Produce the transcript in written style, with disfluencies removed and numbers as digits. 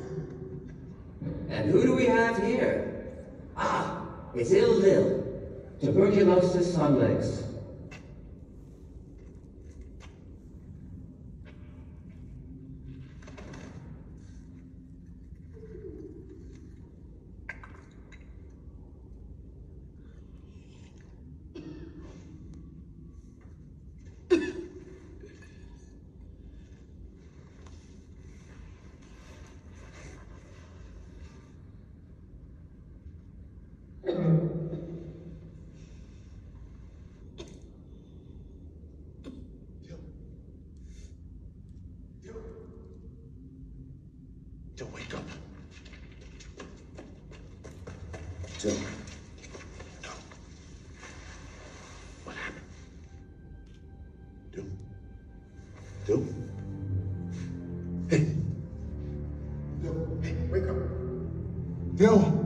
And who do we have here? Ah, it's Ill Lil. Tuberculosis on legs. Dill, wake up. Dill. No. What happened? Dill? Dill? Hey. Dill, hey, wake up. Dill!